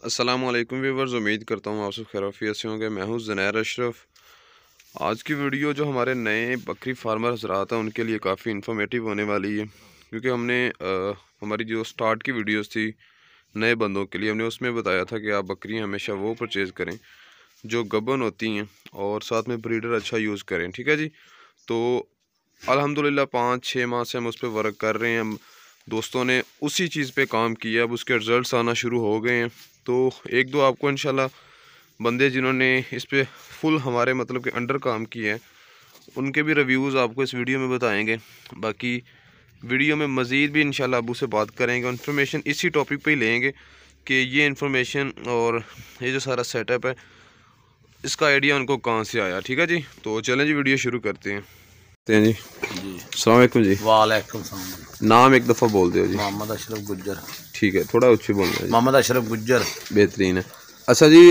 अस्सलामुअलैकुम व्यूवर्स, उम्मीद करता हूँ आप सब खैरियत से होंगे। मैं हूँ ज़ुनैर अशरफ। आज की वीडियो जो हमारे नए बकरी फार्मर हज़रात हैं उनके लिए काफ़ी इन्फॉर्मेटिव होने वाली है, क्योंकि हमने हमारी जो स्टार्ट की वीडियोस थी नए बंदों के लिए, हमने उसमें बताया था कि आप बकरियाँ हमेशा वो परचेज़ करें जो गबन होती हैं और साथ में ब्रीडर अच्छा यूज़ करें। ठीक है जी। तो अल्हम्दुलिल्लाह 5-6 माह से हम उस पर वर्क कर रहे हैं। हम दोस्तों ने उसी चीज़ पे काम किया, अब उसके रिज़ल्ट्स आना शुरू हो गए हैं। तो एक दो आपको इंशाल्लाह बंदे जिन्होंने इस पे फुल हमारे मतलब के अंडर काम किया है उनके भी रिव्यूज़ आपको इस वीडियो में बताएंगे। बाकी वीडियो में मज़ीद भी इंशाल्लाह अबू से बात करेंगे, इन्फॉर्मेशन इसी टॉपिक पे ही लेंगे कि ये इन्फॉर्मेशन और ये जो सारा सेटअप है इसका आइडिया उनको कहाँ से आया। ठीक है जी। तो चलें जी, वीडियो शुरू करते हैं जी। अस्सलाम वालेकुम जी। वालेकुम सलाम। नाम एक दफ़ा बोल दो जी। मोहम्मद अशरफ गुज्जर। ठीक है, थोड़ा उच्चे बोलना है। मोहम्मद अशरफ गुज्जर। बेहतरीन है। अच्छा जी,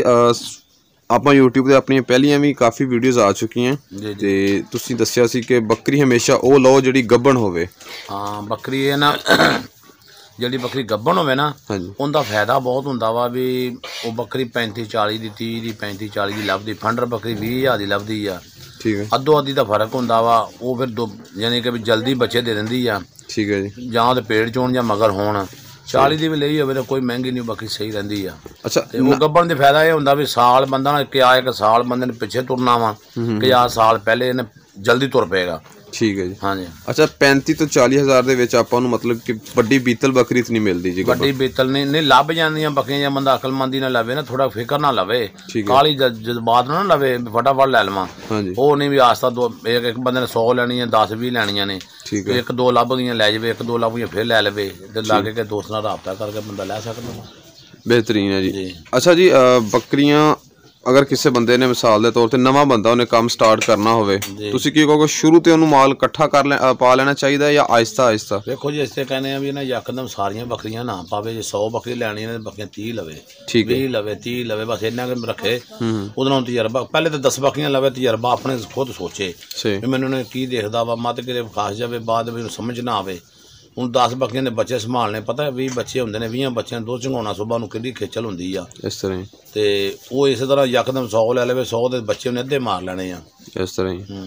ਆਪਾਂ YouTube ਤੇ ਆਪਣੀਆਂ ਪਹਿਲੀਆਂ ਵੀ ਕਾਫੀ ਵੀਡੀਓਜ਼ ਆ ਚੁੱਕੀਆਂ ਤੇ ਤੁਸੀਂ ਦੱਸਿਆ ਸੀ ਕਿ ਬੱਕਰੀ ਹਮੇਸ਼ਾ ਉਹ ਲਓ ਜਿਹੜੀ ਗੱਭਣ ਹੋਵੇ। ਹਾਂ, ਬੱਕਰੀ ਇਹ ਨਾ ਜਿਹੜੀ ਬੱਕਰੀ ਗੱਭਣ ਹੋਵੇ ਨਾ ਉਹਦਾ ਫਾਇਦਾ ਬਹੁਤ ਹੁੰਦਾ ਵਾ ਵੀ ਉਹ ਬੱਕਰੀ 35-40 ਦੀ 30 ਦੀ 35-40 ਦੀ ਲੱਭਦੀ, ਫੰਡਰ ਬੱਕਰੀ 20,000 ਦੀ ਲੱਭਦੀ ਆ। ਠੀਕ ਹੈ। ਅੱਧੋ ਅੱਧੀ ਦਾ ਫਰਕ ਹੁੰਦਾ ਵਾ। ਉਹ ਫਿਰ ਯਾਨੀ ਕਿ ਵੀ ਜਲਦੀ ਬੱਚੇ ਦੇ ਦਿੰਦੀ ਆ। ਠੀਕ ਹੈ ਜੀ। ਜਾਂ ਉਹਦੇ ਪੇੜ ਚੋਣ ਜਾਂ ਮਗਰ ਹੋਣ। 40 ਦੀ ਵੀ ਲਈ ਹੋਵੇ ਤਾਂ ਕੋਈ ਮਹਿੰਗੀ ਨਹੀਂ, ਬਾਕੀ ਸਹੀ ਰਹਿੰਦੀ ਆ। ਅੱਛਾ, ਤੇ ਉਹ ਗੱਭਣ ਦੇ ਫਾਇਦਾ ਇਹ ਹੁੰਦਾ ਵੀ ਸਾਲ ਬੰਦਾ ਨਾ ਕਿਹਾ ਇੱਕ ਸਾਲ ਬੰਦੇ ਨੇ ਪਿੱਛੇ ਤੁਰਨਾ ਵਾ ਕਿ ਆ ਸਾਲ ਪਹਿਲੇ ਇਹਨੇ ਜਲਦੀ ਤੁਰ ਪਏਗਾ। ਠੀਕ ਹੈ ਜੀ। ਹਾਂਜੀ। ਅੱਛਾ, 35 ਤੋਂ 40 ਹਜ਼ਾਰ ਦੇ ਵਿੱਚ ਆਪਾਂ ਨੂੰ ਮਤਲਬ ਕਿ ਵੱਡੀ ਬੀਤਲ ਬੱਕਰੀ ਤਾਂ ਨਹੀਂ ਮਿਲਦੀ ਜੀ? ਵੱਡੀ ਬੀਤਲ ਨਹੀਂ ਲੱਭ ਜਾਂਦੀਆਂ ਬੱਕਰੀਆਂ, ਜਾਂ ਬੰਦਾ ਅਕਲਮੰਦੀ ਨਾਲ ਲਵੇ ਨਾ, ਥੋੜਾ ਫਿਕਰ ਨਾ ਲਵੇ, ਕਾਲੀ ਜਜ਼ਬਾਤ ਨਾਲ ਨਾ ਲਵੇ ਫਟਾਫਟ ਲੈ ਲਵਾਂ। ਉਹ ਨਹੀਂ ਵੀ ਆਸਤਾ ਇੱਕ ਬੰਦੇ ਨੇ 100 ਲੈਣੀਆਂ 10-20 ਲੈਣੀਆਂ ਨੇ, ਇੱਕ ਦੋ ਲੱਭ ਗਈਆਂ ਲੈ ਜਾਵੇ, ਇੱਕ ਦੋ ਲੱਭ ਗਈਆਂ ਫਿਰ ਲੈ ਲਵੇ, ਤੇ ਲਾਗੇ ਕੇ ਦੋਸਤ ਨਾਲ ਰਾਬਤਾ ਕਰਕੇ ਬੰਦਾ ਲੈ ਸਕਦਾ। ਬਿਹਤਰੀਨ ਹੈ ਜੀ। ਅੱਛਾ ਜੀ, ਬੱਕਰੀਆਂ ਅਗਰ ਕਿਸੇ ਬੰਦੇ ਨੇ ਮਿਸਾਲ ਦੇ ਤੌਰ ਤੇ ਨਵਾਂ ਬੰਦਾ ਉਹਨੇ ਕੰਮ ਸਟਾਰਟ ਕਰਨਾ ਹੋਵੇ, ਤੁਸੀਂ ਕੀ ਕਹੋਗੇ? ਸ਼ੁਰੂ ਤੇ ਉਹਨੂੰ ਮਾਲ ਇਕੱਠਾ ਪਾ ਲੈਣਾ ਚਾਹੀਦਾ ਜਾਂ ਆਹਿਸਤਾ ਆਹਿਸਤਾ? ਵੇਖੋ ਜੀ, ਇਸੇ ਕਹਿੰਦੇ ਆ ਵੀ ਨਾ ਯਕਦਮ ਸਾਰੀਆਂ ਬੱਕਰੀਆਂ ਨਾ ਪਾਵੇ। ਜੇ 100 ਬੱਕਰੀ ਲੈਣੀ ਨੇ ਬੱਕਰੀਆਂ 30 ਲਵੇ, 20 ਲਵੇ, 30 ਲਵੇ, ਬਸ ਇੰਨਾ ਕਿ ਰੱਖੇ। ਉਹਦੇ ਨਾਲ ਤਜਰਬਾ ਪਹਿਲੇ ਤਾਂ 10 ਬੱਕਰੀਆਂ ਲਵੇ, ਤਜਰਬਾ ਆਪਣੇ ਖੁਦ ਸੋਚੇ ਵੀ ਮੈਨੂੰ ਨੇ ਕੀ ਦੇਖਦਾ ਵਾ, ਮੱਤ ਕਿਤੇ ਖਾਸ ਜਾਵੇ, ਬਾਅਦ ਵਿੱਚ ਸਮਝ ਨਾ ਆਵੇ। ਹੁਣ 10 ਬੱਕਰੀਆਂ ਦੇ ਬੱਚੇ ਸੰਭਾਲਣੇ, ਪਤਾ 20 ਬੱਚੇ ਹੁੰਦੇ ਨੇ, 20 ਬੱਚਿਆਂ ਨੂੰ ਦੁੱਧ ਚੁੰਘਾਉਣਾ ਸੁਬਾਹ ਨੂੰ ਕਿੰਨੀ ਖੇਚਲ ਹੁੰਦੀ ਆ। ਇਸ ਤਰ੍ਹਾਂ ਤੇ ਉਹ ਇਸੇ ਤਰ੍ਹਾਂ ਯਕਦਮ 100 ਲੈ ਲਵੇ, 100 ਦੇ ਬੱਚੇ ਉਹਨੇ ਅੱਧੇ ਮਾਰ ਲੈਣੇ ਆ। ਇਸ ਤਰ੍ਹਾਂ ਹੀ।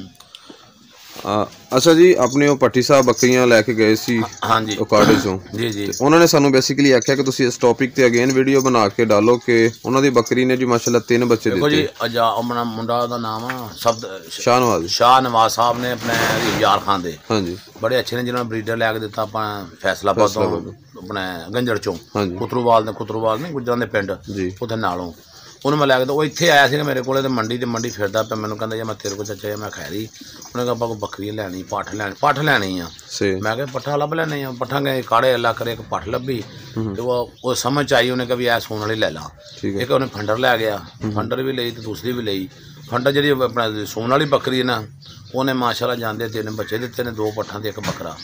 ਅੱਛਾ ਜੀ, ਆਪਣੇ ਉਹ ਭੱਟੀ ਸਾਹਿਬ ਬੱਕਰੀਆਂ ਲੈ ਕੇ ਗਏ ਸੀ ਉਕਾੜੇ ਚੋਂ ਜੀ ਜੀ, ਉਹਨਾਂ ਨੇ ਸਾਨੂੰ ਬੇਸਿਕਲੀ ਆਖਿਆ ਕਿ ਤੁਸੀਂ ਇਸ ਟੌਪਿਕ ਤੇ ਅਗੇਨ ਵੀਡੀਓ ਬਣਾ ਕੇ ਡਾਲੋ ਕਿ ਉਹਨਾਂ ਦੀ ਬੱਕਰੀ ਨੇ ਜੀ ਮਾਸ਼ਾਅੱਲਾ 3 ਬੱਚੇ ਦਿੱਤੇ। ਦੇਖੋ ਜੀ, ਆਪਣਾ ਮੁੰਡਾ ਦਾ ਨਾਮ ਆ ਸ਼ਾਹਨਵਾਜ਼ ਸਾਹਿਬ ਨੇ, ਆਪਣੇ ਯਾਰ ਖਾਨ ਦੇ ਬੜੇ ਅੱਛੇ ਨੇ, ਜਿਹਨਾਂ ਨੂੰ ਬਰੀਡਰ ਲੈ ਕੇ ਦਿੱਤਾ ਆਪਾਂ ਫੈਸਲਾਬਾਦ ਤੋਂ, ਆਪਣੇ ਗੰਜੜ ਚੋਂ, ਕੁਤਰੂਵਾਲ ਨੇ ਗੁੱਜਰਾਂ ਦੇ ਪਿੰਡ ਉੱਥੇ ਨਾਲੋਂ। ਉਹਨੂੰ ਮੈਂ ਲੈ ਕੇ, ਉਹ ਇੱਥੇ ਆਇਆ ਸੀਗਾ ਮੇਰੇ ਕੋਲ, ਤੇ ਮੰਡੀ ਫਿਰਦਾ ਪਿਆ। ਮੈਨੂੰ ਕਹਿੰਦਾ, ਮੈਂ ਤੇਰੇ ਕੋਲ ਚਾਚਾ ਮੈਂ ਖੈਰੀ, ਉਹਨੇ ਕਿਹਾ ਆਪਾਂ ਕੋਈ ਬੱਕਰੀ ਲੈਣੀ, ਪੱਠ ਲੈਣੀ ਆ। ਮੈਂ ਕਿਹਾ ਪੱਠਾ ਲੱਭ ਲੈਣੇ ਆ। ਪੱਠਾ ਗਏ ਕਾੜੇ ਅੱਲਾ ਕਰੇ, ਇੱਕ ਪੱਠ ਲੱਭੀ ਤੇ ਉਹ ਸਮਝ ਆਈ। ਉਹਨੇ ਕਿਹਾ ਵੀ ਐ ਸੂਣ ਵਾਲੀ ਲੈ ਲਾ। ਇੱਕ ਉਹਨੇ ਫੰਡਰ ਲੈ ਗਿਆ, ਫੰਡਰ ਵੀ ਲਈ ਤੇ ਦੂਸਰੀ ਵੀ ਲਈ। ਫੰਡਰ ਜਿਹੜੀ ਆਪਣਾ ਸੂਣ ਵਾਲੀ ਬੱਕਰੀ ਹੈ ਨਾ, ਉਹਨੇ ਮਾਸ਼ਾਅੱਲਾ ਜਾਂਦੇ 3 ਬੱਚੇ ਦਿੱਤੇ ਨੇ, 2 ਪੱਠਾਂ ਤੇ 1 ਬੱਕਰਾ।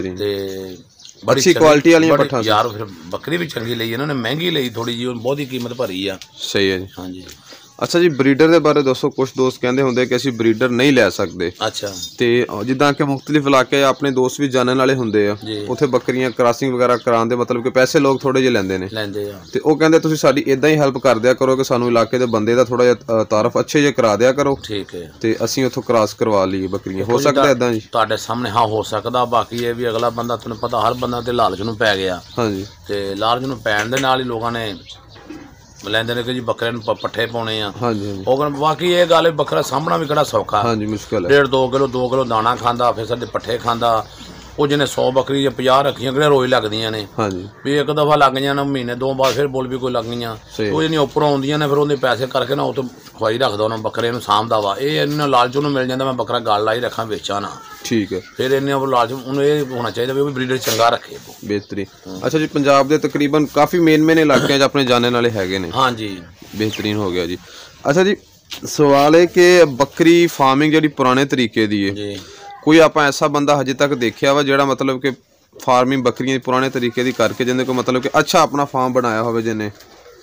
ਤੇ ਬੜੀ ਕੁਆਲਿਟੀ ਵਾਲੀਆਂ ਪੱਠਾਂ ਯਾਰ। ਫਿਰ ਬੱਕਰੀ ਵੀ ਚੰਗੀ ਲਈ, ਇਹਨਾਂ ਨੇ ਮਹਿੰਗੀ ਲਈ ਥੋੜੀ ਜਿਹੀ, ਬਹੁਤੀ ਕੀਮਤ ਭਰੀ ਆ। ਸਹੀ ਹੈ ਜੀ। ਹਾਂਜੀ। ਅੱਛਾ ਜੀ, ਬਰੀਡਰ ਦੇ ਬਾਰੇ ਦੱਸੋ। ਕੁਝ ਦੋਸਤ ਕਹਿੰਦੇ ਹੁੰਦੇ ਕਿ ਅਸੀਂ ਬਰੀਡਰ ਨਹੀਂ ਲੈ ਸਕਦੇ। ਅੱਛਾ। ਤੇ ਜਿੱਦਾਂ ਕਿ ਮੁਖਤਲਿਫ ਇਲਾਕੇ ਆਪਣੇ ਦੋਸਤ ਵੀ ਜਾਣਨ ਵਾਲੇ ਹੁੰਦੇ ਆ, ਉੱਥੇ ਬੱਕਰੀਆਂ ਕ੍ਰਾਸਿੰਗ ਵਗੈਰਾ ਕਰਾਉਣ ਦੇ ਮਤਲਬ ਕਿ ਪੈਸੇ ਲੋਕ ਥੋੜੇ ਜਿਹੇ ਲੈਂਦੇ ਨੇ। ਤੇ ਉਹ ਕਹਿੰਦੇ ਤੁਸੀਂ ਸਾਡੀ ਇਦਾਂ ਹੀ ਹੈਲਪ ਕਰ ਦਿਆ ਕਰੋ ਕਿ ਸਾਨੂੰ ਇਲਾਕੇ ਦੇ ਬੰਦੇ ਦਾ ਥੋੜਾ ਜਿਹਾ ਤਾਰਫ ਅੱਛੇ ਜਿਹੇ ਕਰਾ ਦਿਆ ਕਰੋ। ਠੀਕ ਹੈ। ਤੇ ਅਸੀਂ ਉੱਥੋਂ ਕ੍ਰਾਸ ਕਰਵਾ ਲਈਏ ਬੱਕਰੀਆਂ। ਹੋ ਸਕਦਾ ਇਦਾਂ ਜੀ? ਤੁਹਾਡੇ ਸਾਹਮਣੇ ਹਾਂ ਹੋ ਸਕਦਾ। ਬਾਕੀ ਇਹ ਵੀ ਅਗਲਾ ਬੰਦਾ, ਤੁਹਾਨੂੰ ਪਤਾ ਹਰ ਬੰਦਾ ਤੇ ਲਾਲਚ ਨੂੰ ਪੈ ਗਿਆ। ਹਾਂਜੀ। ਤੇ ਲਾਲਚ ਨੂੰ ਪੈਣ ਦੇ ਨਾਲ ਹੀ ਲੋਕਾਂ ਨੇ ਲੈਂਦੇ ਨੇ ਕਿ ਜੀ ਬੱਕਰਿਆਂ ਨੂੰ ਪੱਠੇ ਪਾਉਣੇ ਆ। ਉਹ ਕਹਿੰਦੇ ਬਾਕੀ ਇਹ ਗੱਲ, ਬੱਕਰਾ ਸਾਂਭਣਾ ਵੀ ਕਿਹੜਾ ਸੌਖਾ। ਮੁਸ਼ਕਿਲ ਹੈ। 1.5-2 ਕਿਲੋ ਦਾਣਾ ਖਾਂਦਾ, ਫਿਰ ਸਾਡੇ ਪੱਠੇ ਖਾਂਦਾ। ਉਹ ਜਿਹਨੇ 100 ਬੱਕਰੀ ਜਾਂ 50 ਰੱਖੀਆਂ ਕਿਹੜੇ ਰੋਜ਼ ਲੱਗਦੀਆਂ ਨੇ। ਵੀ ਇੱਕ ਦਫਾ ਲੱਗ ਜਾਣਾ, ਮਹੀਨੇ 2 ਬਾਅਦ ਫਿਰ ਬੋਲ ਵੀ ਕੋਈ ਲੱਗ ਗਈਆਂ। ਉਹ ਜਿਹੜੀਆਂ ਉੱਪਰੋਂ ਆਉਂਦੀਆਂ ਨੇ, ਫਿਰ ਉਹਦੇ ਪੈਸੇ ਕਰਕੇ ਨਾ ਉਹ ਤੋਂ ਖਵਾਈ ਰੱਖਦਾ, ਉਹਨਾਂ ਬੱਕਰੇ ਨੂੰ ਸਾਂਭਦਾ ਵਾ। ਇਹ ਇਹਨਾਂ ਲਾਲਚ ਨੂੰ ਮਿਲ ਜਾਂਦਾ, ਮੈਂ ਬੱਕਰਾ ਗਲ ਲਾਈ ਰੱਖਾਂ, ਵੇਚਾਂ ਨਾ। ਠੀਕ ਹੈ। ਫਿਰ ਇੰਨੇ ਲਾਲਚ ਉਹਨੂੰ ਇਹ ਹੋਣਾ ਚਾਹੀਦਾ ਵੀ ਉਹ ਵੀ ਬਰੀਡਰ ਚੰਗਾ ਰੱਖੇ। ਬਿਹਤਰੀਨ। ਅੱਛਾ ਜੀ, ਪੰਜਾਬ ਦੇ ਤਕਰੀਬਨ ਕਾਫੀ ਮੇਨ ਇਲਾਕਿਆਂ 'ਚ ਆਪਣੇ ਜਾਣਨ ਵਾਲੇ ਹੈਗੇ ਨੇ। ਹਾਂਜੀ, ਬਿਹਤਰੀਨ ਹੋ ਗਿਆ ਜੀ। ਅੱਛਾ ਜੀ, ਸਵਾਲ ਹੈ ਕਿ ਬੱਕਰੀ ਫਾਰਮਿੰਗ ਜਿਹੜੀ ਪੁਰਾਣੇ ਤਰੀਕੇ ਦੀ ਹੈ, ਕੋਈ ਆਪਾਂ ਐਸਾ ਬੰਦਾ ਹਜੇ ਤੱਕ ਦੇਖਿਆ ਵਾ ਜਿਹੜਾ ਮਤਲਬ ਕਿ ਫਾਰਮਿੰਗ ਬੱਕਰੀਆਂ ਪੁਰਾਣੇ ਤਰੀਕੇ ਦੀ ਕਰਕੇ ਜਿਹਨੇ ਕੋਈ ਮਤਲਬ ਕਿ ਅੱਛਾ ਆਪਣਾ ਫਾਰਮ ਬਣਾਇਆ ਹੋਵੇ ਜਿਹਨੇ?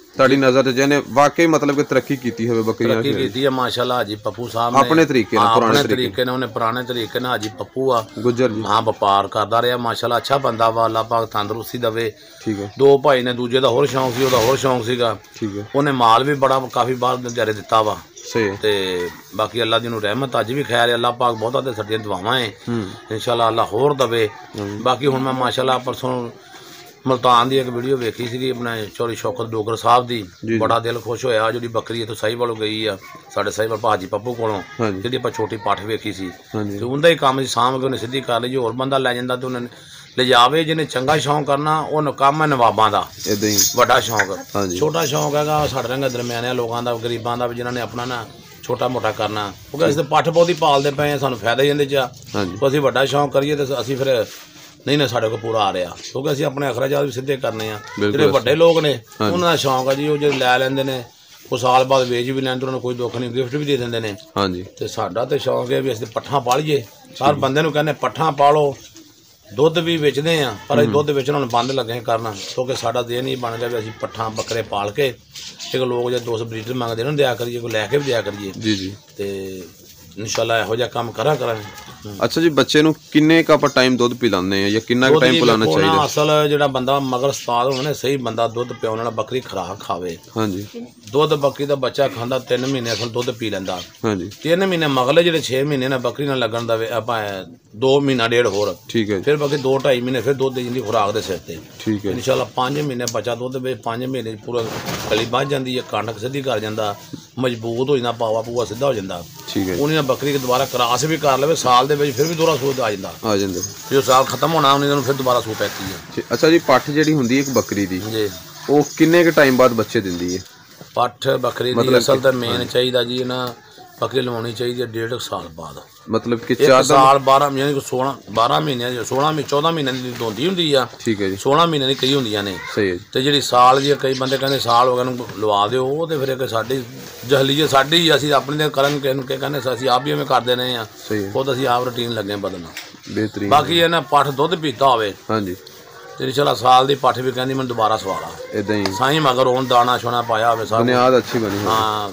ਤੁਹਾਡੀ ਨਜ਼ਰ ਤੇ ਜਿਹਨੇ ਵਾਕਈ ਮਤਲਬ ਕਿ ਤਰੱਕੀ ਕੀਤੀ ਹੋਵੇ ਬੱਕਰੀਆਂ ਤਰੱਕੀ ਕੀਤੀ ਹੈ ਮਾਸ਼ਾਅੱਲਾ ਹਾਜੀ ਪੱਪੂ ਸਾਹਿਬ ਨੇ ਆਪਣੇ ਤਰੀਕੇ ਨਾਲ ਪੁਰਾਣੇ ਤਰੀਕੇ ਨਾਲ ਉਹਨੇ ਪੁਰਾਣੇ ਤਰੀਕੇ ਨਾਲ ਹਾਜੀ ਪੱਪੂ ਆ ਗੁੱਜਰ ਜੀ ਹਾਂ ਵਪਾਰ ਕਰਦਾ ਰਿਹਾ ਮਾਸ਼ਾਅੱਲਾ ਅੱਛਾ ਬੰਦਾ ਵਾ ਅੱਲਾਹ ਪਾਕ ਤੰਦਰੁਸਤੀ ਦੇਵੇ ਠੀਕ ਹੈ ਦੋ ਭਾਈ ਨੇ ਦੂਜੇ ਦਾ ਹੋਰ ਸ਼ੌਂਕ ਸੀ ਉਹਦਾ ਹੋਰ ਸ਼ੌਂਕ ਸੀਗਾ ਠੀਕ ਹੈ ਉਹਨੇ ਮਾਲ ਵੀ ਬੜਾ ਕਾਫੀ ਬਾਹਰ ਵਿਚਾਰੇ ਦਿੱਤਾ ਵਾ ਸਹੀ ਤੇ ਬਾਕੀ ਅੱਲਾਹ ਦੀ ਨੂੰ ਰਹਿਮਤ ਅੱਜ ਵੀ ਖੈਰ ਅੱਲਾਹ ਪਾਕ ਬਹੁਤਾਂ ਤੇ ਸਾਡੀਆਂ ਦੁਆਵਾਂ ਹੈ ਇਨਸ਼ਾਅੱਲਾ ਅੱਲਾਹ ਹੋਰ ਦਵੇ ਬਾਕੀ ਹੁਣ ਮੈਂ ਮਾਸ਼ਾਅੱਲਾ ਪਰਸੋਂ ਮੁਲਤਾਨ ਦੀ ਇੱਕ ਵੀਡੀਓ ਵੇਖੀ ਸੀਗੀ ਆਪਣੇ ਚੌੜੀ ਸ਼ੌਕਤ ਡੋਗਰ ਸਾਹਿਬ ਦੀ ਬੜਾ ਦਿਲ ਖੁਸ਼ ਹੋਇਆ ਜਿਹੜੀ ਬੱਕਰੀ ਇੱਥੋਂ ਸਾਹੀਵਾਲੋਂ ਗਈ ਆ ਸਾਡੇ ਸਾਹੀਵਾਲ ਭਾਜੀ ਪੱਪੂ ਕੋਲੋਂ ਜਿਹੜੀ ਆਪਾਂ ਛੋਟੀ ਪੱਠ ਵੇਖੀ ਸੀ ਤੇ ਉਹਦਾ ਹੀ ਕੰਮ ਸੀ ਸਾਂਭ ਕੇ ਉਹਨੇ ਸਿੱਧੀ ਕਰ ਲਈ ਹੋਰ ਬੰਦਾ ਲੈ ਜਾਂਦਾ ਤੇ ਉਹਨੇ ਲਿਜਾਵੇ ਜਿਹਨੇ ਚੰਗਾ ਸ਼ੌਂਕ ਕਰਨਾ ਉਹ ਕੰਮ ਹੈ ਨਵਾਬਾਂ ਦਾ ਇਦਾਂ ਹੀ ਵੱਡਾ ਸ਼ੌਂਕ ਛੋਟਾ ਸ਼ੌਂਕ ਹੈਗਾ ਸਾਡੇ ਰੰਗ ਦਰਮਿਆਨੇ ਲੋਕਾਂ ਦਾ ਗਰੀਬਾਂ ਦਾ ਵੀ ਜਿਨ੍ਹਾਂ ਨੇ ਆਪਣਾ ਨਾ ਛੋਟਾ ਮੋਟਾ ਕਰਨਾ ਕਿਉਂਕਿ ਅਸੀਂ ਪੱਠ ਬਹੁਤੀ ਪਾਲਦੇ ਪਏ ਆ ਸਾਨੂੰ ਫਾਇਦਾ ਹੀ ਇਹਦੇ 'ਚ ਅਸੀਂ ਵੱਡਾ ਸ਼ੌਂਕ ਕਰੀਏ ਤੇ ਅਸੀਂ ਫਿਰ ਨਹੀਂ ਨਾ ਸਾਡੇ ਕੋਲ ਪੂਰਾ ਆ ਰਿਹਾ ਕਿਉਂਕਿ ਅਸੀਂ ਆਪਣੇ ਅਖਰਾਜਾਤ ਵੀ ਸਿੱਧੇ ਕਰਨੇ ਆ ਜਿਹੜੇ ਵੱਡੇ ਲੋਕ ਨੇ ਉਹਨਾਂ ਦਾ ਸ਼ੌਂਕ ਆ ਜੀ ਉਹ ਜੇ ਲੈ ਲੈਂਦੇ ਨੇ ਉਹ ਸਾਲ ਬਾਅਦ ਵੇਚ ਵੀ ਲੈਣ ਤੇ ਉਹਨਾਂ ਨੂੰ ਕੋਈ ਦੁੱਖ ਨਹੀਂ ਗਿਫਟ ਵੀ ਦੇ ਦਿੰਦੇ ਨੇ ਤੇ ਸਾਡਾ ਤੇ ਸ਼ੌਂਕ ਹੈ ਵੀ ਅਸੀਂ ਪੱਠਾਂ ਪਾਲੀਏ ਹਰ ਬੰਦੇ ਨੂੰ ਕਹਿੰਦੇ ਪੱਠਾਂ ਪਾਲੋ ਦੁੱਧ ਵੀ ਵੇਚਦੇ ਆ ਪਰ ਅਸੀਂ ਦੁੱਧ ਵੇਚਣ ਨੂੰ ਬੰਦ ਲੱਗੇ ਕਰਨਾ ਕਿਉਂਕਿ ਸਾਡਾ ਦੇਹ ਨਹੀਂ ਬਣ ਗਿਆ ਵੀ ਅਸੀਂ ਪੱਠਾਂ ਬੱਕਰੇ ਪਾਲ ਕੇ ਇੱਕ ਲੋਕ ਜੇ 200 ਬਰੀਡਰ ਮੰਗਦੇ ਨੇ ਦਿਆ ਕਰੀਏ ਕੋਈ ਲੈ ਕੇ ਵੀ ਦਿਆ ਕਰੀਏ ਜੀ ਜੀ ਤੇ ਇਨਸ਼ਾਅੱਲਾ ਇਹੋ ਜਿਹਾ ਕੰਮ ਕਰਾਂਗੇ ਅੱਛਾ ਜੀ ਬੱਚੇ ਨੂੰ ਕਿੰਨੇ ਕ ਆਪਾਂ ਟਾਈਮ ਦੁੱਧ ਪਿਲਾਉਂਦੇ ਆ ਜਾਂ ਕਿੰਨਾ ਕ ਟਾਈਮ ਪਿਲਾਉਣਾ ਚਾਹੀਦਾ ਅਸਲ ਜਿਹੜਾ ਬੰਦਾ ਮਗਰ ਉਸਤਾਦ ਹੋਵੇ ਨਾ ਸਹੀ ਬੰਦਾ ਦੁੱਧ ਪਿਆਉਣ ਵਾਲਾ ਬੱਕਰੀ ਖੁਰਾਕ ਖਾਵੇ ਹਾਂਜੀ ਦੁੱਧ ਬੱਕਰੀ ਦਾ ਬੱਚਾ ਖਾਂਦਾ 3 ਮਹੀਨੇ ਅਸਲ ਦੁੱਧ ਪੀ ਲੈਂਦਾ ਹਾਂਜੀ 3 ਮਹੀਨੇ ਮਗਲੇ ਜਿਹੜੇ 6 ਮਹੀਨੇ ਨਾਲ ਬੱਕਰੀ ਨਾਲ ਲੱਗਣ ਦਾ ਆਪਾਂ 2 ਮਹੀਨਾ ਡੇਢ ਹੋਰ ਠੀਕ ਹੈ ਫਿਰ ਬਾਕੀ 2-2.5 ਮਹੀਨੇ ਫਿਰ ਦੁੱਧ ਦੇ ਜਿੰਦੀ ਖੁਰਾਕ ਦੇ ਸਿਰ ਤੇ ਠੀਕ ਹੈ ਇਨਸ਼ਾਅੱਲਾ 5 ਮਹੀਨੇ ਬੱਚਾ ਦੁੱਧ ਵਿੱਚ 5 ਮਹੀਨੇ ਪੂਰਾ ਗਲੀ ਵੱਜ ਜਾਂਦੀ ਹੈ ਕਣਕ ਸਿੱਧੀ ਕਰ ਜਾਂਦਾ ਮਜ਼ਬੂਤ ਹੋ ਜਾਂਦਾ ਪਾਵਾ ਪੂਆ ਸਿੱਧਾ ਹੋ ਜਾਂਦਾ ਠੀਕ ਹੈ ਉਹਨੇ ਬੱਕਰੀ ਦੁਬਾਰਾ ਕਰਾਸ ਵੀ ਕਰ ਲਵੇ ਸਾਲ ਦੇ ਵਿੱਚ ਫਿਰ ਵੀ ਦੁਬਾਰਾ ਸੂਤ ਆ ਜਾਂਦਾ ਜੋ ਸਾਲ ਖਤਮ ਹੋਣਾ ਉਹਨੇ ਨੂੰ ਫਿਰ ਦੁਬਾਰਾ ਸੂਤ ਪੈਂਦੀ ਹੈ ਅੱਛਾ ਜੀ ਪੱਠ ਜਿਹੜੀ ਹੁੰਦੀ ਹੈ ਇੱਕ ਬੱਕਰੀ ਦੀ ਜੀ ਉਹ ਕਿੰਨੇ ਕ ਟਾਈਮ ਬਾਅਦ ਬੱਚੇ ਦਿੰਦੀ ਹੈ ਪੱਠ ਬੱਕਰੀ ਦੀ ਅਸਲ ਤਾਂ ਮੇਨ ਚਾਹੀਦਾ ਜੀ ਨਾ ਬੱਕਰੀ ਲਵਾਉਣੀ ਚਾਹੀਦੀ ਹੈ 1.5 ਸਾਲ ਬਾਅਦ ਮਤਲਬ ਕਿ 4 ਸਾਲ 12 ਯਾਨੀ ਕਿ 12 ਮਹੀਨਿਆਂ 14 ਮਹੀਨਿਆਂ ਦੀ ਦੋਂਦੀ ਹੁੰਦੀ ਆ ਠੀਕ ਹੈ ਜੀ 16 ਮਹੀਨਿਆਂ ਦੀ ਕਈ ਹੁੰਦੀਆਂ ਨੇ ਸਹੀ ਹੈ ਤੇ ਜਿਹੜੀ ਸਾਲ ਦੀ ਕਈ ਬੰਦੇ ਕਹਿੰਦੇ ਸਾਲ ਹੋ ਗਿਆ ਨੂੰ ਲਵਾ ਦਿਓ ਉਹ ਤੇ ਫਿਰ ਸਾਡੀ ਜਹਲੀਅਤ ਸਾਡੀ ਅਸੀਂ ਆਪਣੇ ਦੇ ਕਰਨ ਕਿਸੇ ਨੂੰ ਕਹਿੰਦੇ ਅਸੀਂ ਆਪ ਵੀ ਐਵੇਂ ਕਰਦੇ ਰਹੇ ਆ ਖੁਦ ਅਸੀਂ ਆਪ ਰੂਟੀਨ ਲੱਗੇ ਬਦਲਣਾ ਬਿਹਤਰੀਨ ਬਾਕੀ ਇਹ ਨਾ ਪੱਠ ਦੁੱਧ ਪੀਤਾ ਹੋਵੇ ਹਾਂਜੀ ਤੇ ਚਲਾ ਸਾਲ ਦੀ ਪੱਠ ਵੀ ਕਹਿੰਦੀ ਮੈਨੂੰ ਦੁਬਾਰਾ ਸਵਾਲਾ ਇਦਾਂ ਹੀ ਸਾਈਂ ਮਗਰ ਹੁਣ ਦਾਣਾ ਛੋਣਾ ਪਾਇਆ ਹੋਵੇ ਸਭ ਬੁਨਿਆਦ ਅੱਛੀ ਬਣੀ ਹਾਂ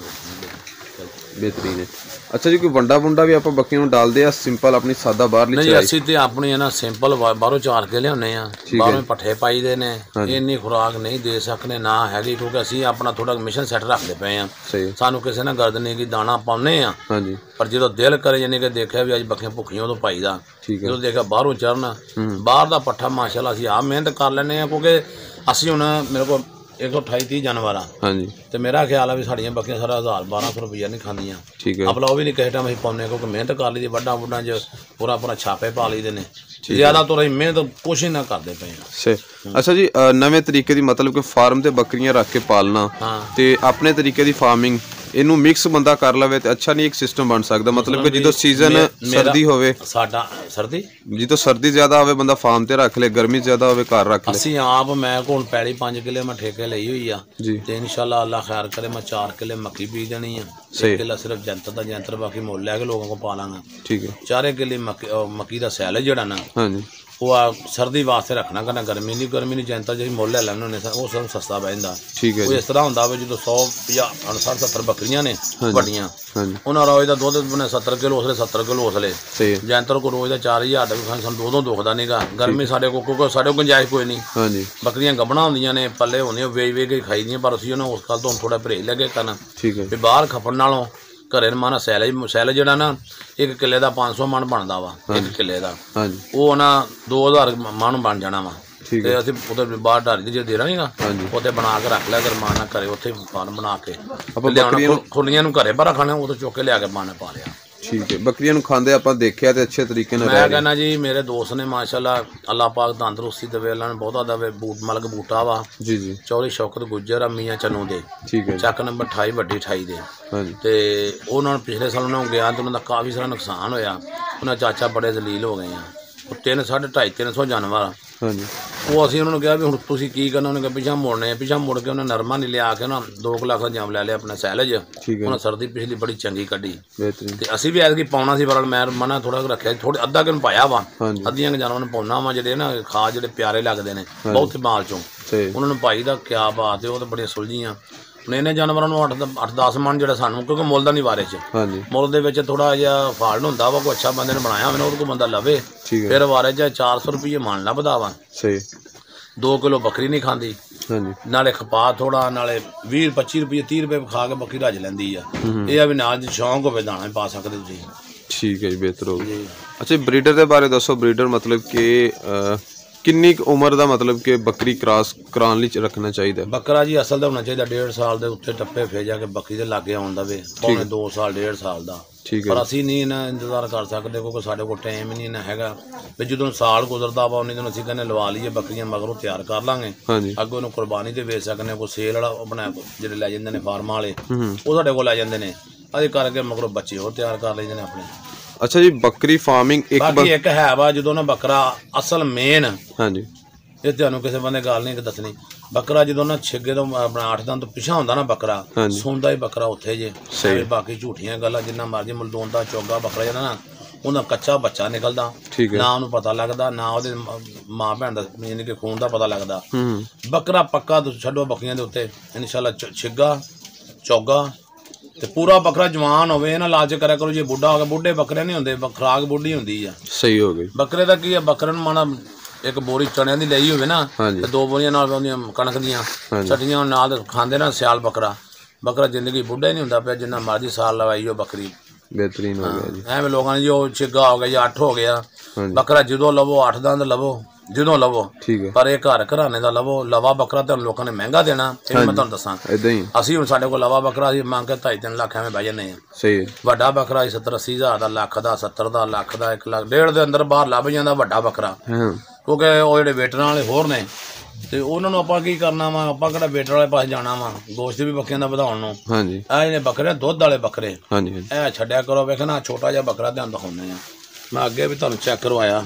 बेहतरीन है अच्छा जी कोई वंडा वुंडा भी आप बकरियों में डालते हैं सिंपल अपनी सादा बाहर नहीं ਅਸੀਂ ਤੇ ਆਪਣੀ ਹੈ ਨਾ ਸਿੰਪਲ ਬਾਹਰੋਂ ਚਾਰ ਕੇ ਲਿਆਉਂਦੇ ਆ ਬਾਹਰੋਂ ਪੱਠੇ ਪਾਈਦੇ ਨੇ ਇੰਨੀ ਖੁਰਾਕ ਨਹੀਂ ਦੇ ਸਕਨੇ ਨਾ ਹੈਗੀ ਕਿਉਂਕਿ ਅਸੀਂ ਆਪਣਾ ਥੋੜਾ ਮਿਸ਼ਨ ਸੈੱਟ ਰੱਖਦੇ ਪਏ ਆ ਸਾਨੂੰ ਕਿਸੇ ਨੇ ਗਰਦ ਨਹੀਂ ਕਿ ਦਾਣਾ ਪਾਉਨੇ ਆ ਹਾਂਜੀ ਪਰ ਜਦੋਂ ਦਿਲ ਕਰੇ ਜਾਨੀ ਕਿ ਦੇਖਿਆ ਵੀ ਅੱਜ ਬੱਕਰੀਆਂ ਭੁੱਖੀਆਂ ਉਦੋਂ ਪਾਈਦਾ ਜਦੋਂ ਦੇਖਿਆ ਬਾਹਰੋਂ ਚੜਨਾ ਬਾਹਰ ਦਾ ਪੱਠਾ ਮਾਸ਼ਾਅੱਲਾ ਅਸੀਂ ਆਪ ਮਿਹਨਤ ਕਰ ਲੈਨੇ ਆ ਕਿਉਂਕਿ ਅਸੀਂ ਹੁਣ ਮੇਰੇ ਕੋਲ 128-30 ਜਾਨਵਰ ਹਾਂਜੀ ਤੇ ਮੇਰਾ ਖਿਆਲ ਆ ਵੀ ਸਾਡੀਆਂ ਬੱਕਰੀਆਂ ਸਾਰਾ 1000-1200 ਰੁਪਈਆ ਨਹੀਂ ਖਾਂਦੀਆਂ ਠੀਕ ਹੈ ਆਪਣਾ ਉਹ ਵੀ ਨਹੀਂ ਕਿਸੇ ਟਾਈਮ ਅਸੀਂ ਪਾਉਂਦੇ ਕਿਉਂਕਿ ਮਿਹਨਤ ਕਰ ਲਈ ਦੀ ਵੱਡਾ 'ਚ ਪੂਰਾ ਛਾਪੇ ਪਾ ਲਈਦੇ ਨੇ ਜ਼ਿਆਦਾ ਤੋਂ ਅਸੀਂ ਮਿਹਨਤ ਕੁਛ ਹੀ ਨਾ ਕਰਦੇ ਪਏ ਆ ਅੱਛਾ ਜੀ ਨਵੇਂ ਤਰੀਕੇ ਦੀ ਮਤਲਬ ਕਿ ਫਾਰਮ ਤੇ ਬੱਕਰੀਆਂ ਰੱਖ ਕੇ ਪਾਲਣਾ ਤੇ ਆਪਣੇ ਤਰੀਕੇ ਦੀ ਫਾਰਮਿੰਗ ਇਹਨੂੰ ਮਿਕਸ ਬੰਦਾ ਕਰ ਲਵੇ ਤੇ ਅੱਛਾ ਨਹੀਂ ਇੱਕ ਸਿਸਟਮ ਬਣ ਸਕਦਾ ਮਤਲਬ ਕਿ ਜਦੋਂ ਸੀਜ਼ਨ ਸਰਦੀ ਹੋਵੇ ਸਾਡਾ ਸਰਦੀ ਜਦੋਂ ਸਰਦੀ ਜ਼ਿਆਦਾ ਹੋਵੇ ਬੰਦਾ ਫਾਰਮ ਤੇ ਰੱਖ ਲੇ ਗਰਮੀ ਜ਼ਿਆਦਾ ਹੋਵੇ ਘਰ ਰੱਖ ਲੇ ਅਸੀਂ ਆਪ ਮੈਂ ਕੋਲ ਪੈਲੀ 5 ਕਿੱਲੇ ਮੈਂ ਠੇਕੇ ਲਈ ਹੋਈ ਆ ਤੇ ਇਨਸ਼ਾਅੱਲਾ ਅੱਲਾਹ ਖੈਰ ਕਰੇ ਮੈਂ 4 ਕਿੱਲੇ ਮੱਕੀ ਬੀਜ ਦੇਣੀ ਆ 1 ਕਿੱਲਾ ਸਿਰਫ ਜੰਤਰ ਬਾਕੀ ਮੁੱਲ ਲੈ ਕੇ ਲੋਕਾਂ ਕੋ ਪਾ ਲਾਂਗਾ ਠੀਕ ਹੈ 4 ਕਿੱਲੇ ਮੱਕੀ ਦਾ ਸੈਲ ਜਿਹੜਾ ਨਾ ਹਾਂਜੀ ਉਹ ਆ ਸਰਦੀ ਵਾਸਤੇ ਰੱਖਣਾ ਕਰਨਾ ਗਰਮੀ ਨਹੀਂ ਜੰਤਰ ਜਿਹੜੀ ਮੁੱਲ ਲੈ ਲੈਣ ਉਹਨੇ ਉਹ ਸਭ ਸਸਤਾ ਪੈ ਜਾਂਦਾ ਠੀਕ ਹੈ ਉਹ ਇਸ ਤਰ੍ਹਾਂ ਹੁੰਦਾ ਵਾ ਜਦੋਂ 150 60 ਬੱਕਰੀਆਂ ਨੇ ਵੱਡੀਆਂ ਉਹਨਾਂ ਰੋਜ਼ ਦਾ ਦੁੱਧ ਬਣੇ 70 ਕਿਲੋ ਉਸਲੇ 70 ਕਿਲੋ ਉਸਲੇ ਜੰਤਰ ਕੋ ਰੋਜ਼ ਦਾ 4000 ਦਾ ਸਾਨੂੰ ਦੋ ਦੁਖਦਾ ਨਹੀਂਗਾ ਗਰਮੀ ਸਾਡੇ ਕੋਲ ਗੁੰਜਾਇਸ਼ ਕੋਈ ਨਹੀਂ ਹਾਂਜੀ ਬੱਕਰੀਆਂ ਗੱਭਣਾ ਹੁੰਦੀਆਂ ਨੇ ਪੱਲੇ ਹੁੰਦੀਆਂ ਵੇਚ ਕੇ ਖਾਈ ਦੀਆਂ ਪਰ ਅਸੀਂ ਉਹਨਾਂ ਉਸ ਗੱਲ ਤੋਂ ਥੋੜਾ ਪਰਹੇਜ਼ ਲੱਗੇ ਕਰਨਾ ਠੀਕ ਹੈ ਵੀ ਬਾਹਰ ਖਪਣ ਨਾਲੋਂ ਘਰੇ ਮਾਨਾ ਸੈਲ ਜਿਹੜਾ ਨਾ 1 ਕਿੱਲੇ ਦਾ 500 ਮਣ ਬਣਦਾ ਵਾ 1 ਕਿੱਲੇ ਦਾ ਹਾਂਜੀ ਉਹ ਨਾ 2000 ਮਣ ਬਣ ਜਾਣਾ ਵਾ ਤੇ ਅਸੀਂ ਉਹਦੇ ਬਾਹਰ ਢਾਰੀ ਜੇ ਦੇ ਰਾਂਗੇ ਨਾ ਉੱਥੇ ਬਣਾ ਕੇ ਰੱਖ ਲਿਆ ਕਰ ਮਾਨਾ ਘਰੇ ਉੱਥੇ ਫਾਰਮ ਬਣਾ ਕੇ ਖੁੱਲੀਆਂ ਨੂੰ ਘਰੇ ਬਾਹਰ ਖਾਣੇ ਉਦੋਂ ਚੁੱਕ ਕੇ ਲਿਆ ਕੇ ਮਾਨਾ ਪਾ ਲਿਆ ਠੀਕ ਹੈ ਬੱਕਰੀਆਂ ਨੂੰ ਖਾਂਦੇ ਆਪਾਂ ਦੇਖਿਆ ਤੇ ਅੱਛੇ ਤਰੀਕੇ ਨਾਲ ਮੈਂ ਕਹਿੰਦਾ ਜੀ ਮੇਰੇ ਦੋਸਤ ਨੇ ਮਾਸ਼ਾਅੱਲਾ ਅੱਲਾਹ ਪਾਕ ਤੰਦਰੁਸਤੀ ਦੇਵੇ ਅੱਲਾਹ ਨੇ ਬਹੁਤਾ ਦੇਵੇ ਮਲਕ ਬੂਟਾ ਵਾ ਜੀ ਜੀ ਚੌੜੀ ਸ਼ੌਕਤ ਗੁੱਜਰ ਆ ਮੀਆਂ ਚੰਨੂ ਦੇ ਠੀਕ ਹੈ ਚੱਕ ਨੰਬਰ 28 ਵੱਡੀ 28 ਦੇ ਹਾਂਜੀ ਤੇ ਉਹਨਾਂ ਨੂੰ ਪਿਛਲੇ ਸਾਲ ਉਹਨਾਂ ਨੂੰ ਗਿਆ ਤੇ ਉਹਨਾਂ ਦਾ ਕਾਫੀ ਸਾਰਾ ਨੁਕਸਾਨ ਹੋਇਆ ਉਹਨਾਂ ਚਾਚਾ ਬੜੇ ਜ਼ਲੀਲ ਹੋ ਗਏ ਆ 300-250-300 ਜਾਨਵਰ ਹਾਂਜੀ ਉਹ ਅਸੀਂ ਉਹਨਾਂ ਨੂੰ ਕਿਹਾ ਵੀ ਹੁਣ ਤੁਸੀਂ ਕੀ ਕਰਨਾ, ਉਹਨੇ ਕਿਹਾ ਪਿੱਛਾ ਮੁੜਨੇ, ਪਿੱਛਾ ਮੁੜ ਕੇ ਉਹਨੇ ਨਰਮਾ ਨਹੀਂ ਲਿਆ ਕੇ ਨਾ 2 ਲੱਖ ਦਾ ਜਾਮ ਲੈ ਲਿਆ ਆਪਣਾ ਸੈਲਜ। ਉਹਨਾਂ ਸਰਦੀ ਪਿਛਲੀ ਬੜੀ ਚੰਗੀ ਕੱਢੀ ਤੇ ਅਸੀਂ ਵੀ ਐਤਕੀ ਪਾਉਣਾ ਸੀ, ਪਰ ਮੈਂ ਮਨਾ ਥੋੜਾ ਰੱਖਿਆ, ਥੋੜੇ ਅੱਧਾ ਕਿਨ ਪਾਇਆ ਵਾ, ਅੱਧੀਆਂ ਜਾਨਵਰਾਂ ਨੂੰ ਪਾਉਣਾ ਵਾ ਜਿਹੜੇ ਨਾ ਖਾਸ ਜਿਹੜੇ ਪਿਆਰੇ ਲੱਗਦੇ ਨੇ ਬਹੁਤ ਮਾਲ ਚੋਂ, ਉਹਨਾਂ ਨੂੰ ਪਾਈ ਦਾ ਕਿਆ ਬਾਤ ਹੈ, ਉਹ ਤਾਂ ਬੜੀਆਂ ਸੁਲਝੀਆਂ। ਇਹਨੇ ਜਾਨਵਰਾਂ ਨੂੰ 8-10 ਮਣ ਜਿਹੜਾ ਸਾਨੂੰ, ਕਿਉਂਕਿ ਮੁੱਲ ਦਾ ਨਹੀਂ ਵਾਰੇ 'ਚ, ਮੁੱਲ ਦੇ ਵਿੱਚ ਥੋੜਾ ਜਿਹਾ ਫਾਲਟ ਹੁੰਦਾ ਵਾ, ਕੋਈ ਅੱਛਾ ਬੰਦੇ ਨੇ ਬਣਾਇਆ ਹੋਵੇ ਨਾ ਉਹਦੇ ਕੋਲ ਬੰਦਾ ਲਵੇ, ਫਿਰ ਵਾਰੇ 'ਚ 400 ਰੁਪਏ ਮਣ ਲੱਭਦਾ ਵਾ। 2 ਕਿਲੋ ਬੱਕਰੀ ਨਹੀਂ ਖਾਂਦੀ, ਨਾਲੇ ਖਪਾ ਥੋੜਾ, ਨਾਲੇ 20-25 ਰੁਪਏ 30 ਰੁਪਏ ਖਾ ਕੇ ਬੱਕਰੀ ਰੱਜ ਲੈਂਦੀ ਆ। ਇਹ ਆ ਵੀ ਨਾਲ ਜੇ ਸ਼ੌਂਕ ਹੋਵੇ ਦਾਣਾ ਪਾ ਸਕਦੇ ਤੁਸੀਂ। ਠੀਕ ਹੈ ਜੀ, ਬਿਹਤਰ ਹੋ ਗਿਆ। ਅੱਛਾ ਬਰੀਡਰ ਦੇ ਬਾਰੇ ਦੱਸੋ, ਬਰੀਡਰ ਮਤਲਬ ਕਿ ਕਿੰਨੀ ਉਮਰ ਦਾ ਮਤਲਬ ਕਿ ਬੱਕਰੀ ਕ੍ਰਾਸ ਕਰਾਉਣ ਲਈ ਰੱਖਣਾ ਚਾਹੀਦਾ? ਬੱਕਰਾ ਜੀ ਅਸਲ ਦਾ ਹੋਣਾ ਚਾਹੀਦਾ 1.5 ਸਾਲ ਦੇ ਉੱਤੇ ਟੱਪੇ ਫੇਰ ਜਾ ਕੇ ਬੱਕਰੀ ਦੇ ਲਾਗੇ ਆਉਣ ਦਾ ਵੇ, ਭਾਵੇਂ 2 ਸਾਲ 1.5 ਸਾਲ ਦਾ। ਪਰ ਅਸੀਂ ਨਹੀਂ ਇਹਨਾਂ ਇੰਤਜ਼ਾਰ ਕਰ ਸਕਦੇ, ਕਿਉਂਕਿ ਸਾਡੇ ਕੋਲ ਟਾਈਮ ਹੀ ਨਹੀਂ ਨਾ ਹੈਗਾ ਵੀ ਜਦੋਂ ਸਾਲ ਗੁਜ਼ਰਦਾ ਵਾ ਉਹਨੇ ਦਿਨ ਅਸੀਂ ਕਹਿੰਦੇ ਲਵਾ ਲਈਏ ਬੱਕਰੀਆਂ, ਮਗਰੋਂ ਤਿਆਰ ਕਰ ਲਾਂਗੇ, ਅੱਗੋਂ ਉਹਨੂੰ ਕੁਰਬਾਨੀ ਤੇ ਵੇਚ ਸਕਦੇ, ਕੋਈ ਸੇਲ ਵਾਲਾ ਆਪਣਾ ਜਿਹੜੇ ਲੈ ਜਾਂਦੇ ਨੇ ਫਾਰਮਾਂ ਵਾਲੇ ਉਹ ਸਾਡੇ ਕੋਲ ਲੈ ਜਾਂਦੇ ਨੇ, ਅਸੀਂ ਕਰਕੇ ਮਗਰੋਂ ਬੱਚੇ ਹੋਰ ਤਿਆਰ ਕਰ ਲੈਂਦੇ ਨੇ ਆਪਣੇ। ਅੱਛਾ ਜੀ, ਬੱਕਰੀ ਫਾਰਮਿੰਗ ਇੱਕ ਹੈ ਵਾ ਜਦੋਂ ਨਾ ਬੱਕਰਾ ਅਸਲ ਮੇਨ, ਹਾਂਜੀ ਇਹ ਤੁਹਾਨੂੰ ਕਿਸੇ ਬੰਦੇ ਗੱਲ ਨਹੀਂ ਦੱਸਣੀ, ਬੱਕਰਾ ਜਦੋਂ ਨਾ ਛਿੱਗੇ ਤੋਂ ਆਪਣਾ 8 ਦਿਨ ਤੋਂ ਪਿਛਾ ਹੁੰਦਾ ਨਾ ਬੱਕਰਾ ਸੌਂਦਾ ਹੀ ਬੱਕਰਾ ਉੱਥੇ ਜੇ, ਬਾਕੀ ਝੂਠੀਆਂ ਗੱਲਾਂ ਜਿੰਨਾ ਮਰਜ਼ੀ ਮਲਦੂਨ ਦਾ ਚੋਗਾ ਬੱਕਰਾ ਜਿਹੜਾ ਨਾ ਉਹਦਾ ਕੱਚਾ ਬੱਚਾ ਨਿਕਲਦਾ, ਨਾ ਉਹਨੂੰ ਪਤਾ ਲੱਗਦਾ, ਨਾ ਉਹਦੇ ਮਾਂ ਭੈਣ ਦਾ ਯਾਨੀ ਕਿ ਖੂਨ ਦਾ ਪਤਾ ਲੱਗਦਾ। ਬੱਕਰਾ ਪੱਕਾ ਤੁਸੀਂ ਛੱਡੋ ਬੱਕਰੀਆਂ ਦੇ ਉੱਤੇ ਇਨਸ਼ਾਅੱਲਾ ਛਿੱਗਾ ਚੋਗਾ ਤੇ ਪੂਰਾ ਬੱਕਰਾ ਜਵਾਨ ਹੋਵੇ, ਇਹਨਾਂ ਲਾਲਚ ਕਰਿਆ ਕਰੋ ਜੇ ਬੁੱਢਾ ਹੋ ਗਿਆ, ਬੁੱਢੇ ਬੱਕਰੇ ਨਹੀਂ ਹੁੰਦੇ, ਖੁਰਾਕ ਬੁੱਢੀ ਹੁੰਦੀ ਆ। ਸਹੀ ਹੋ ਗਈ। ਬੱਕਰੇ ਦਾ ਕੀ ਆ, ਬੱਕਰੇ ਨੂੰ ਮਾਣਾ ਇੱਕ ਬੋਰੀ ਚਣਿਆਂ ਦੀ ਲਈ ਹੋਵੇ ਨਾ ਤੇ 2 ਬੋਰੀਆਂ ਨਾਲ ਉਹਦੀਆਂ ਕਣਕ ਦੀਆਂ ਛੱਡੀਆਂ ਨਾਲ ਖਾਂਦੇ ਨਾ ਸਿਆਲ ਬੱਕਰਾ, ਬੱਕਰਾ ਜ਼ਿੰਦਗੀ ਬੁੱਢਾ ਹੀ ਨਹੀਂ ਹੁੰਦਾ ਪਿਆ, ਜਿੰਨਾ ਮਰਜ਼ੀ ਸਾਲ ਲਵਾਈ ਉਹ ਬੱਕਰੀ ਬਿਹਤਰੀਨ ਹੋ ਗਿਆ ਜੀ। ਐਵੇਂ ਲੋਕਾਂ ਨੇ ਜੀ ਉਹ ਛਿੱਗਾ ਹੋ ਗਿਆ ਜੀ 8 ਹੋ ਗਿਆ, ਬੱਕਰਾ ਜਦੋਂ ਲਵੋ 8 ਦੰਦ ਲਵੋ ਜਦੋਂ ਲਵੋ, ਪਰ ਇਹ ਘਰ ਘਰਾਣੇ ਦਾ ਲਵੋ। ਲਵਾ ਬੱਕਰਾ ਤੁਹਾਨੂੰ ਲੋਕਾਂ ਨੇ ਮਹਿੰਗਾ ਦੇਣਾ, ਇਹ ਮੈਂ ਤੁਹਾਨੂੰ ਦੱਸਾਂ। ਅਸੀਂ ਹੁਣ ਸਾਡੇ ਕੋਲ ਲਵਾ ਬੱਕਰਾ ਅਸੀਂ ਮੰਗ ਕੇ 2.5-3 ਲੱਖ ਐਵੇਂ ਬਹਿ ਜਾਂਦੇ ਆ। ਵੱਡਾ ਬੱਕਰਾ 70-80 ਹਜ਼ਾਰ ਦਾ, ਲੱਖ ਦਾ, 70 ਦਾ, ਲੱਖ ਦਾ, 1 ਲੱਖ 1.5 ਦੇ ਅੰਦਰ ਬਾਹਰ ਲੱਭ ਜਾਂਦਾ ਵੱਡਾ ਬੱਕਰਾ, ਕਿਉਂਕਿ ਉਹ ਜਿਹੜੇ ਵੇਟਰਾਂ ਵਾਲੇ ਹੋਰ ਨੇ ਤੇ ਉਹਨਾਂ ਨੂੰ ਆਪਾਂ ਕੀ ਕਰਨਾ ਵਾ, ਆਪਾਂ ਕਿਹੜਾ ਵੇਟਰ ਵਾਲੇ ਪਾਸੇ ਜਾਣਾ ਵਾ ਗੋਸ਼ਤ ਵੀ ਬੱਕਰੀਆਂ ਦਾ ਵਧਾਉਣ ਨੂੰ। ਇਹ ਜਿਹੜੇ ਬੱਕਰੇ ਦੁੱਧ ਵਾਲੇ ਬੱਕਰੇ ਇਹ ਛੱਡਿਆ ਕਰੋ, ਵੇਖਣਾ ਛੋਟਾ ਜਿਹਾ ਬੱਕਰਾ ਧਿਆਨ ਦਿਖਾਉਂਦੇ ਆ, ਮੈਂ ਅੱਗੇ ਵੀ ਤੁਹਾਨੂੰ ਚੈੱਕ ਕਰਵਾਇਆ।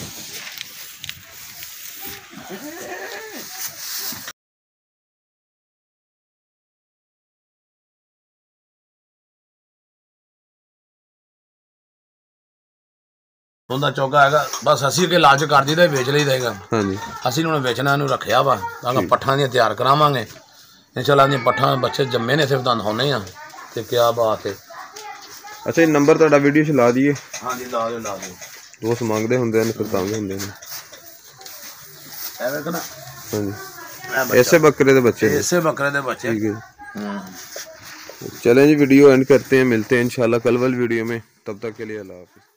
ਉਹਦਾ ਚੌਗਾ ਹੈਗਾ, ਬਸ ਅਸੀਂ ਅੱਗੇ ਲਾਲਚ ਕਰ ਦਈਦਾ ਵੇਚ ਲਈਦਾ ਹੈਗਾ। ਅਸੀਂ ਹੁਣ ਵੇਚਣਾ ਇਹਨੂੰ ਰੱਖਿਆ ਵਾ, ਤਾਂ ਪੱਠਾਂ ਦੀਆਂ ਤਿਆਰ ਕਰਾਵਾਂਗੇ ਇਨਸ਼ਾਅੱਲਾ। ਦੀਆਂ ਪੱਠਾਂ ਬੱਚੇ ਜੰਮੇ ਨੇ, ਸਿਰਫ ਤੁਹਾਨੂੰ ਦਿਖਾਉਂਦੇ ਆ ਤੇ ਕਿਆ ਬਾਤ ਹੈ। ਅੱਛਾ ਇਹ ਨੰਬਰ ਤੁਹਾਡਾ ਵੀਡੀਓ 'ਚ ਲਾ ਦਈਏ? ਹਾਂਜੀ ਲਾ ਦਿਓ, ਲਾ ਦਿਓ। ਦੋਸਤ ਮੰਗਦੇ ਹੁੰਦੇ ਨੇ ਫਿਰ ਤੰਗ ਹੁੰਦੇ ਨੇ। ਐਵੇਂ ਕਿ ਨਾ ਹਾਂਜੀ ऐसे बकरे दे बच्चे, ऐसे बकरे दे बच्चे। ठीक है, चलें जी वीडियो एंड करते हैं, मिलते हैं इंशाल्लाह कल वाली वीडियो में, तब तक के लिए अल्लाह हाफिज़।